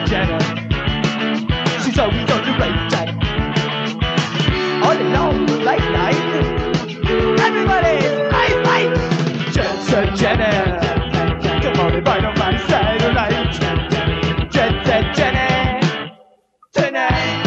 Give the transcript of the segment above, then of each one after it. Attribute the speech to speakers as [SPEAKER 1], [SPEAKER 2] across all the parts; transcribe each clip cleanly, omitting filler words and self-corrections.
[SPEAKER 1] Jenna. She's always on the right track. All along the late night, everybody's right. Jet Jenna. Come on and ride on my side tonight. Jet Jenna. Tonight.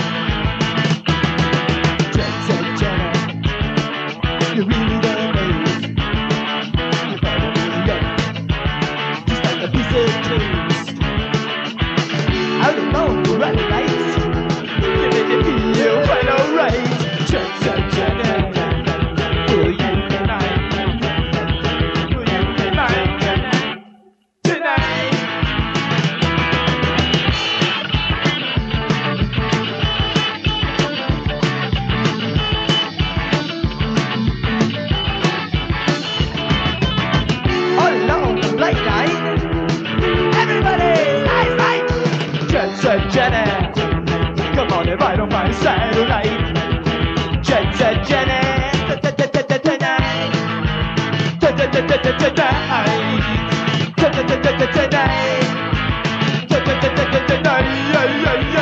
[SPEAKER 1] Jet Jenna. You really don't amaze. You better be young. Just like a piece of toast. Out alone for running lights. Giving it feel quite alright. Jet Jenna. Will you be mine? Will you be mine tonight? All along the late night, everybody's right. Jet Jenna. Come on and ride on my side tonight. Jet Jenna. Tonight.